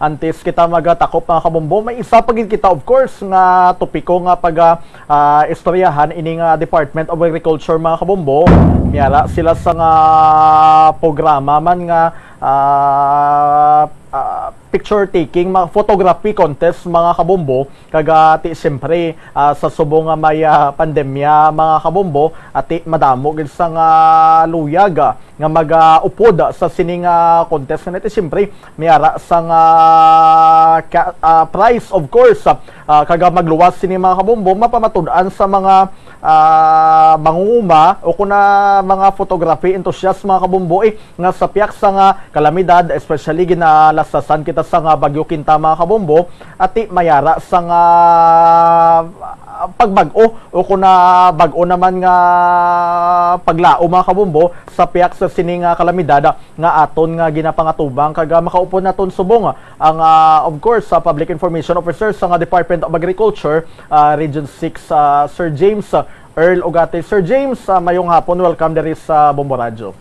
antes kita magatakop mga kabombo, may isa pagin kita of course nga topiko nga pag istoryahan ini nga Department of Agriculture mga kabombo. Miyara sila sa nga programa man nga picture taking, photography contest mga kabombo, kagati siyempre sa subong nga may pandemya mga kabombo, ati madamo gid sa nga luyag nga mag-upod sa sining contest nga iti siyempre miyara sa nga prize of course, kaga magluwas sini mga kabombo mapamatud-an sa mga mangunguma o kuna mga photography enthusiast mga kabombo nga sa piyak sa nga kalamidad, especially ginalasasan kita sa nga Bagyo Quinta mga kabombo, ati mayara sa nga pagbag-o o kuna bag-o naman nga paglao mga kabombo sa piyak sa sining kalamidad nga aton nga ginapangatubang kaga makaupo naton subong ang of course sa Public Information Officer sa nga Department of Agriculture Region 6 Sir James Earl Ugate. Sir James, mayong hapon, welcome diri sa Bombo Radio.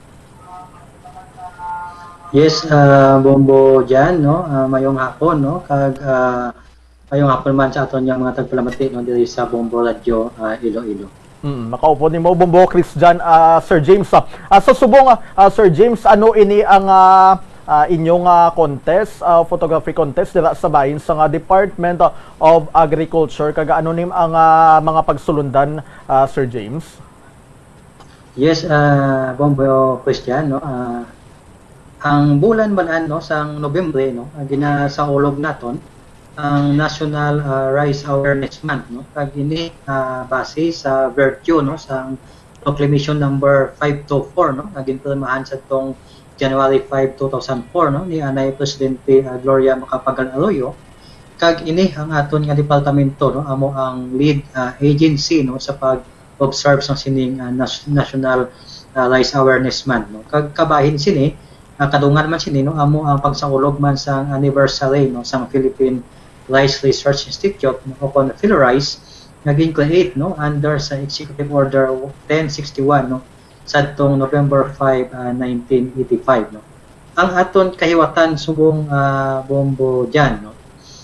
Yes, Bombo dyan, no? Mayong hapon, no? Mayong hapon man sa aton yung mga tagpalamati no, diri sa Bombo Radio Iloilo. Makaupo ni mo Bombo Christian, Sir James. Sa subong, Sir James, ano ini ang inyong contest, photography contest dira sa bahin sa nga Department of Agriculture, kaga anonim ang mga pagsulundan, Sir James? Yes, Bombo Christian, no? Ang bulan man no sang Nobyembre no, ginasaulog naton ang National Rice Awareness Month no, kag ini base sa virtue no sang Proclamation number 524 no, naginpirmahan sa tong January 5, 2004 no, ni Anay Presidente Gloria Macapagal Arroyo. Kag ini ang aton nga departamento no, amo ang lead agency no sa pag-observe sa sining National Rice Awareness Month no. Kag kabahin sini kadungan man sini no, amo ang pagsaulog man sa anniversary no sang Philippine Rice Research Institute no, o kon PhilRice naging create no under sa Executive Order 1061 no sadtong November 5, 1985 no. Ang aton kahiwatan subong Bombo dyan no,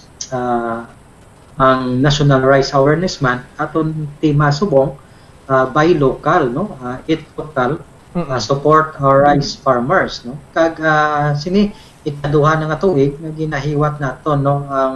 ang National Rice Awareness Month aton tema subong buy local no, eat local, support our rice farmers no. Kag sini ikaduha nga tuig nga ginahiwat naton no ang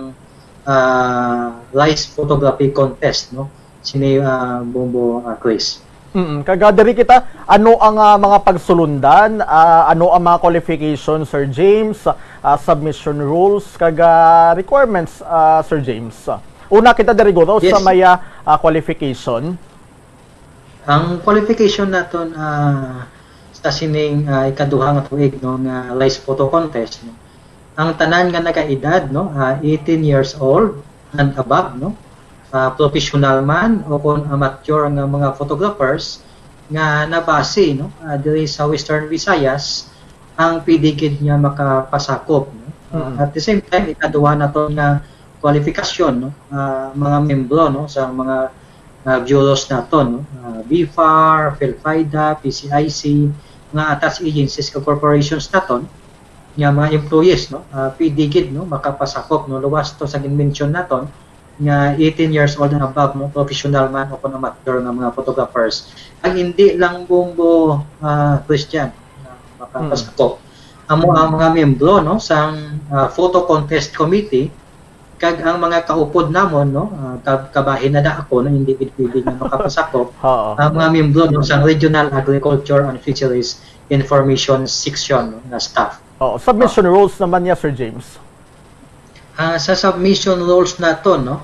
rice photography contest no sini Bombo Chris. Kaga diri kita, ano ang mga pagsulundan, ano ang mga qualifications, Sir James, submission rules, kaga requirements, Sir James? Una kita diri guro yes. Sa may qualification. Ang qualification naton sa sining ikaduha nga tuig no nga rice photo contest no. Ang tanan nga nakaedad no 18 years old and above no. Professional man o kung amateur nga mga photographers nga nabase no diri sa Western Visayas ang pidigid niya makapasakop no? At the same time ikaduha nato nga kwalifikasyon no mga membro no sa mga bureaus naton no BFAR, PhilFIDA, PCIC nga attached agencies ka corporations naton nga mga employees no pidigid no makapasakop no luwas to sa mention naton nga 18 years old and above no professional man o kung amateur nga mga photographers ang hindi lang Bombo Christian makapasakop amo ang mga membro no sang photo contest committee kag ang mga kaupod namon no kabahin na ako no hindi pwede nga makapasakop ang mga membro no sang Regional Agriculture and Fisheries Information Section no, na staff. Submission rules naman niya, Sir James. Sa submission rules nato no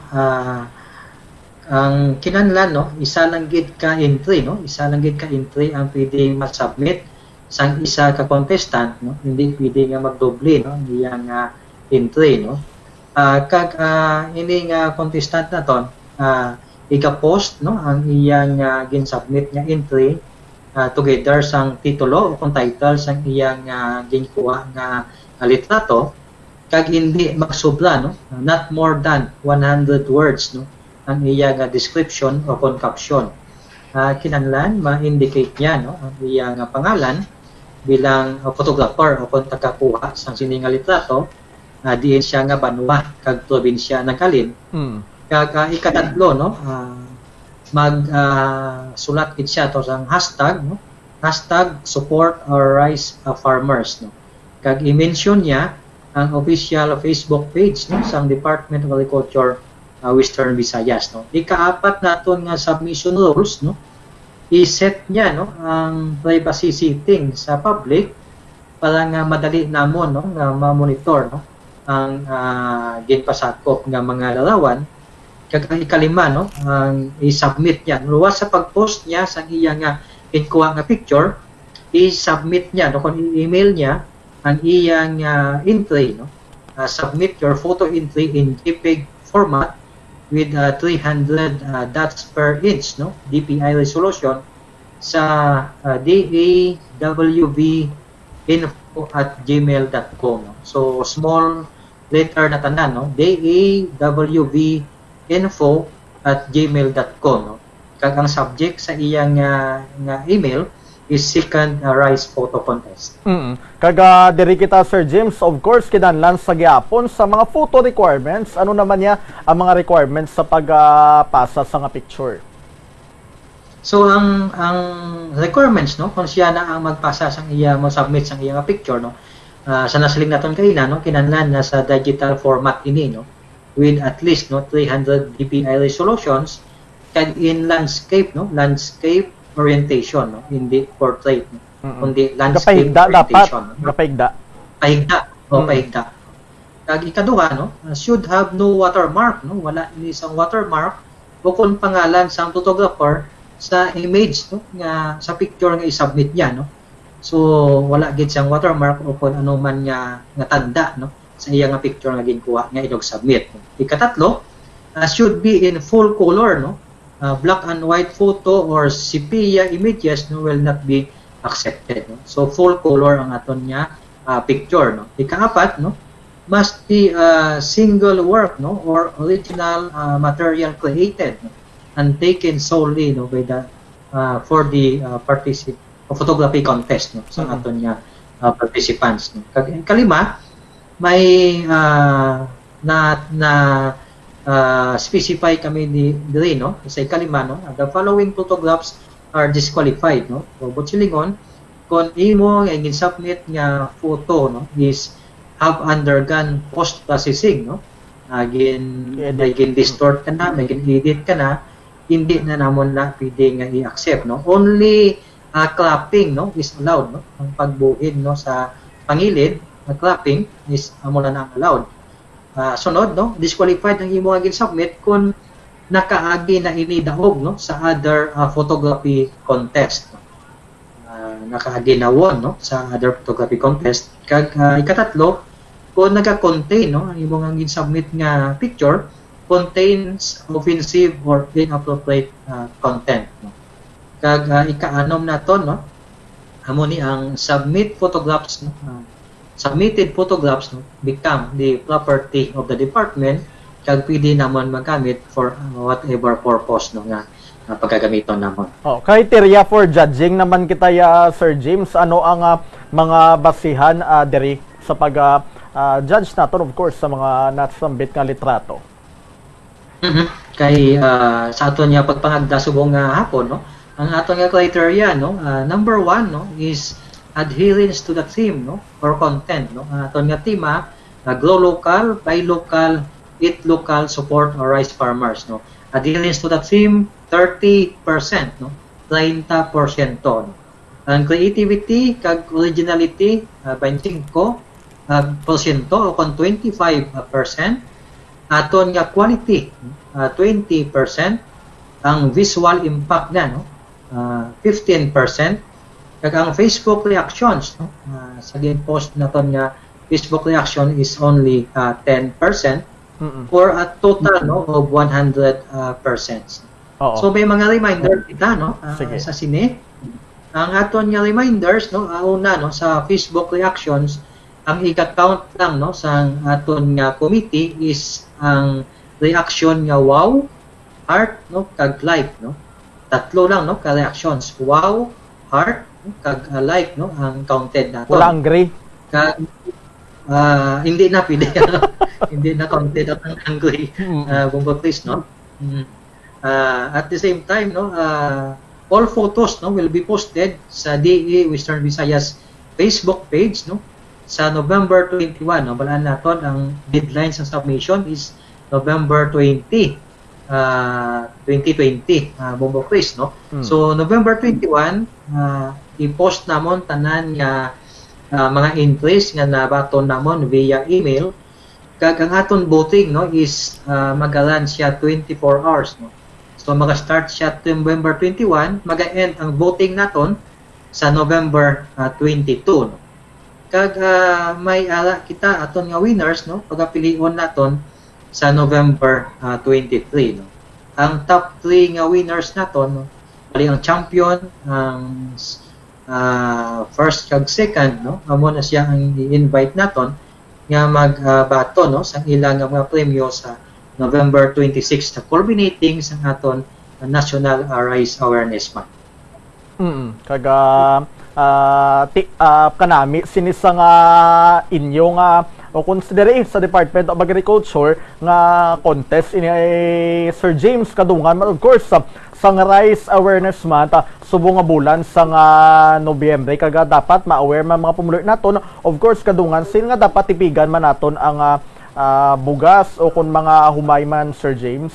ang kinahanglan no isa lang gid ka entry no ang pwedeng ma-submit sang isa ka contestant no hindi pwede nga magdoble no iyang entry no kag ini nga contestant naton ika-post no ang iyang gin-submit nga entry together sang titulo o kung title sang iyang ginkuha nga litrato kag hindi magsobra no not more than 100 words no ang iyang description o kon caption. Kinahanglan ma-indicate niya no ang iyang pangalan bilang photographer o kon tagakuha sang sining litrato diin siya nga banwa kag probinsya ng Kalin. Kag ikatatlo no, sulat gid siya to sang hashtag no, hashtag support our rice farmers no. Kag i-mention niya ang official Facebook page no sang Department of Agriculture Western Visayas no. Ikaapat naton nga submission rules no, i-set niya no ang privacy setting sa public para nga madali namon no nga ma-monitor no ang ginpasakop nga mga larawan. Kag ang ikalima no, ang i-submit niya luwas sa pag-post niya sa iya nga inkuha nga picture, i-submit niya no, kung i-email niya ang iyang entry no, submit your photo entry in JPEG format with 300 dots per inch no, DPI resolution sa dawvinfo@gmail.com no. So small letter na tanan no, dawvinfo@gmail.com no. Kag ang subject sa iyang nga email is second rice photo contest. Kag diri kita Sir James, of course kinahanglan sa gyapon sa mga photo requirements. Ano naman niya ang mga requirements sa pagpasa sa nga picture? So ang requirements no, kung siya na ang magpasa sang iya mo submit sang iya nga picture no, sa nasiling naton kanina no, kinahanglan na sa digital format ini no, with at least no 300 dpi resolutions kag in landscape no, landscape orientation no, hindi portrait no, kundi landscape orientation. Kapahigda. Pahigda o pahigda. Kag ikaduha no, should have no watermark no, wala ni isang watermark o kung pangalan sang photographer sa image no, nga sa picture nga i-submit niya no. So wala gid siyang watermark o kung ano man nga tanda no sa iya nga picture nga ginkuha nga ilog submit. Ikatatlo, should be in full color no. Black and white photo or sepia images no will not be accepted no. So full color ang aton nga picture no. Ikaapat no, must be a single work no or original material created no, and taken solely no by the for the photography contest no sa aton nga participants no. Kalima, may specify kami diri no sa ikalima no, the following photographs are disqualified no. So butsilingon kung imo nga gin-submit nga photo no is have undergone post processing no, may gin-distort ka na, may gin-edit ka na, hindi na namon na pwede nga i-accept no. Only clapping no is allowed no, ang pagbuhid no sa pangilid na clapping is amo na allowed. Sunod no, disqualified ang imo nga gin-submit kung nakaagi na ini daog no sa other photography contest no. Nakaagi na won no sa other photography contest. Kag ikatatlo, kung naka-contain no ang imo nga gin-submit nga picture contains offensive or inappropriate content no. Kag ikaanom naton no, amo ni ang submitted photographs no, submitted photographs no, become the property of the department kag pwede naman magamit for whatever purpose no nga pagkagamiton namon. Criteria for judging naman kita Sir James, ano ang mga basihan diri sa pag judge naton, of course sa mga nasambit nga litrato? Kay sa aton nga pagpangagda subong nga hapon no, ang aton nga criteria no, number 1 no is adherence to the theme no or content no. Aton nga tema, grow local, buy local, eat local, support our rice farmers no. Adherence to the theme 30% no, 30% no. Ang creativity kag originality 25% o kon 25%. Aton nga quality 20%, ang visual impact na no 15%. Kag ang Facebook reactions no, sa post naton nga Facebook reaction is only 10%, for a total no of 100%. So may mga reminder kita no sa sine. Ang aton nga reminders no, una no sa Facebook reactions, ang i-count lang no sa aton nga committee is ang reaction nga wow, heart no kag like no. Tatlo lang no ka reactions, wow, heart kag like no ang counted nato. Wala agree. hindi na pwede, hindi na counted at ang angry, Bombo Chris, no? At the same time, no, all photos, no, will be posted sa DE Western Visayas Facebook page, no, sa November 21. No, balaan natin ang deadline sa submission is November 20, 2020, Bombo Chris, no. So November 21, i-post namon tanan nga mga entries nga nabaton namon via email. Kag ang aton voting, no, is magalan siya 24 hours, no. So maga-start siya November 21, maga-end ang voting naton sa November 22. No? Kag may ala kita aton nga winners, no, pagapilion naton sa November 23. No? Ang top 3 nga winners naton, no, bali ang champion, ang first kag second, no, amo na siya ang i-invite naton nga magbato, no, sa ilang mga premyo sa November 26, na culminating sa aton National Rice Awareness Month. Kaga kanami sinisa nga inyo nga o considere sa Department of Agriculture nga contest ini Sir James kadungan, of course sa Rice Awareness Month subo nga bulan sa nga Nobyembre, kaga dapat ma-aware man mga pumuloy naton, of course kadungan sin nga dapat tipigan man naton ang bugas o kung mga humay man, Sir James?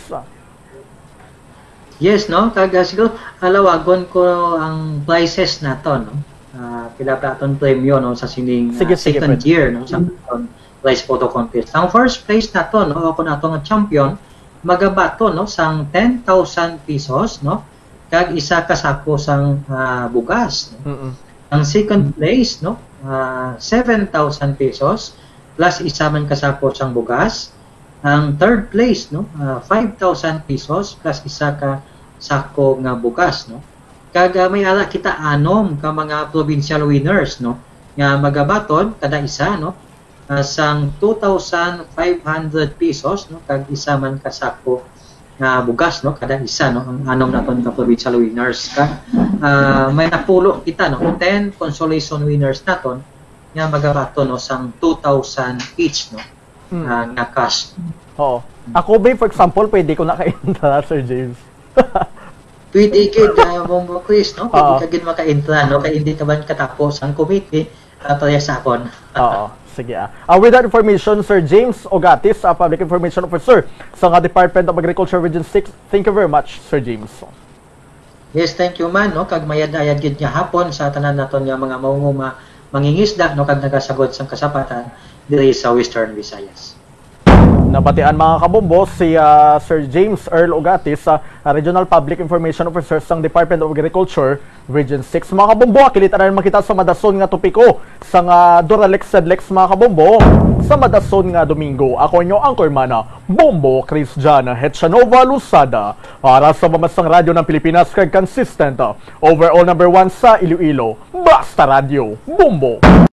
Yes, no? Kaga siguro, alawagon ko ang prices na to, no? Pila pa aton premyo, no? Sa sining second year, no? Sa rice photo contest. Ang first place na to, no? O kung ato nga champion, magabato, no? Sang 10,000 pesos, no? Kag isa kasako sang bugas. No? Ang second place, no? 7,000 pesos plus isa man kasako sang bugas. Ang third place, no, 5,000 pesos plus isa ka sako nga bugas, no. Kag may ala kita anom ka mga provincial winners, no, nga magabaton kada isa, no, sang 2,500 pesos, no, kag isa man kasako nga bugas, no, kada isa, no, ang anom naton ka provincial winners. Kag may napulo kita, no, 10 consolation winners naton nga magabato, no, sang 2,000 each, no, nga cash. Oo. Ako ba, for example, pwede ko naka-intra, Sir James? Pwede kid, Bombo Chris, no? Pwede ka gid maka-intra, no? Kaya hindi ka man katapos ang committee para sa akon. Oo. Sige. With that information, Sir James Ogatis, Public Information Officer sa Department of Agriculture Region 6. Thank you very much, Sir James. Yes, thank you man, no? Kag mayad-ayad gid nga hapon sa tanan naton nga mga mangunguma mangingisda, no, kag nagasagod sang kasapatan diri sa Western Visayas. Nabatian mga kabombo si Sir James Earl Ogatis, Regional Public Information Officer sa Department of Agriculture Region 6. Mga kabombo, kilita na makita sa madason nga topiko sa Duralex Sedlex mga kabombo sa madason nga Domingo. Ako inyo Anchor Mana, Bombo Cristiana Hetchanova Lusada para sa Mamasang Radyo ng Pilipinas kag consistent overall number 1 sa Iloilo. Basta Radio, Bombo!